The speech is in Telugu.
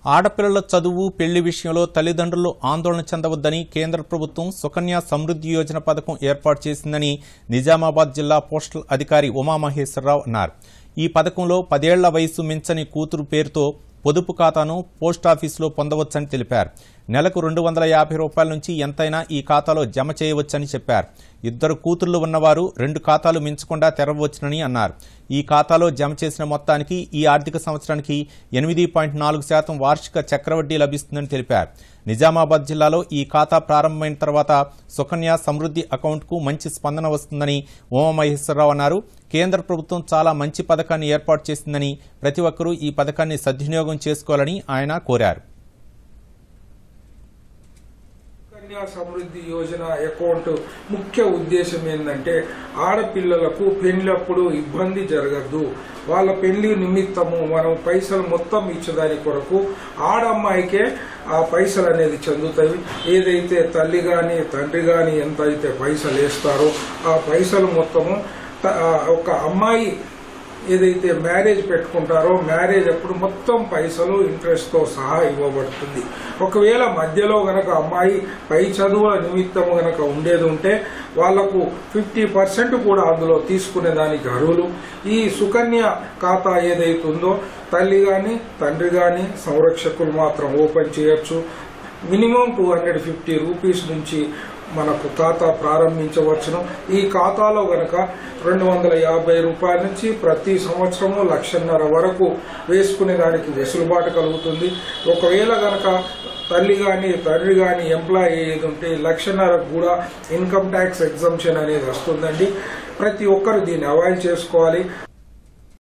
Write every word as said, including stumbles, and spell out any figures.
ఆడపిల్లల చదువు పెళ్లి విషయంలో తల్లిదండ్రులు ఆందోళన చెందవద్దని కేంద్ర ప్రభుత్వం సుకన్య సమృద్ధి యోజన పథకం ఏర్పాటు చేసిందని నిజామాబాద్ జిల్లా పోస్టల్ అధికారి ఉమామహేశ్వరరావు అన్నారు. ఈ పథకంలో పదేళ్ల వయసు మించని కూతురు పేరుతో పొదుపు ఖాతాను పోస్టాఫీసులో పొందవచ్చని తెలిపారు. నెలకు రెండు వందల యాభై రూపాయల నుంచి ఎంతైనా ఈ ఖాతాలో జమ చేయవచ్చని చెప్పారు. ఇద్దరు కూతుళ్లు ఉన్నవారు రెండు ఖాతాలు మించకుండా తెరవవచ్చునని అన్నారు. ఈ ఖాతాలో జమ చేసిన మొత్తానికి ఈ ఆర్థిక సంవత్సరానికి ఎనిమిది పాయింట్ నాలుగు శాతం వార్షిక చక్రవడ్డీ లభిస్తుందని తెలిపారు. నిజామాబాద్ జిల్లాలో ఈ ఖాతా ప్రారంభమైన తర్వాత సుకన్య సమృద్ధి అకౌంట్కు మంచి స్పందన వస్తుందని ఉమామహేశ్వరరావు అన్నారు. కేంద్ర ప్రభుత్వం చాలా మంచి పథకాన్ని ఏర్పాటు చేసిందని ప్రతి ఒక్కరూ ఈ పథకాన్ని సద్వినియోగం చేసుకోవాలని ఆయన కోరారు. సుకన్య సమృద్ధి యోజన అకౌంట్ ముఖ్య ఉద్దేశం ఏంటంటే ఆడపిల్లలకు పెళ్లప్పుడు ఇబ్బంది జరగద్దు. వాళ్ళ పెళ్లి నిమిత్తము మనం పైసలు మొత్తం ఇచ్చేదాని కొరకు ఆడమ్మాయికే ఆ పైసలు అనేది చెందుతాయి. ఏదైతే తల్లి గాని తండ్రి గాని ఎంత అయితే పైసలు వేస్తారో ఆ పైసలు మొత్తము ఒక అమ్మాయి ఏదైతే మ్యారేజ్ పెట్టుకుంటారో మ్యారేజ్ అప్పుడు మొత్తం పైసలు ఇంట్రెస్ట్ తో సహా ఇవ్వబడుతుంది. ఒకవేళ మధ్యలో గనక అమ్మాయి పై చదువుల నిమిత్తం గనక ఉండేది ఉంటే వాళ్లకు ఫిఫ్టీ పర్సెంట్ కూడా అందులో తీసుకునే దానికి అర్హులు. ఈ సుకన్య ఖాతా ఏదైతుందో తల్లి గాని తండ్రి గాని సంరక్షకులు మాత్రం ఓపెన్ చేయొచ్చు. Minimum two hundred fifty rupees నుంచి మనకు ఖాతా ప్రారంభించవచ్చును. ఈ ఖాతాలో గనక రెండు వందల యాభై రూపాయల నుంచి ప్రతి సంవత్సరము లక్షన్నర వరకు వేసుకునే దానికి వెసులుబాటు కలుగుతుంది. ఒకవేళ గనక తల్లి గాని తండ్రి గాని ఎంప్లాయీ ఏది ఉంటే లక్షన్నరకు కూడా ఇన్కమ్ ట్యాక్స్ ఎగ్జంప్షన్ అనేది వస్తుందండి. ప్రతి ఒక్కరు దీన్ని అవాయిడ్ చేసుకోవాలి.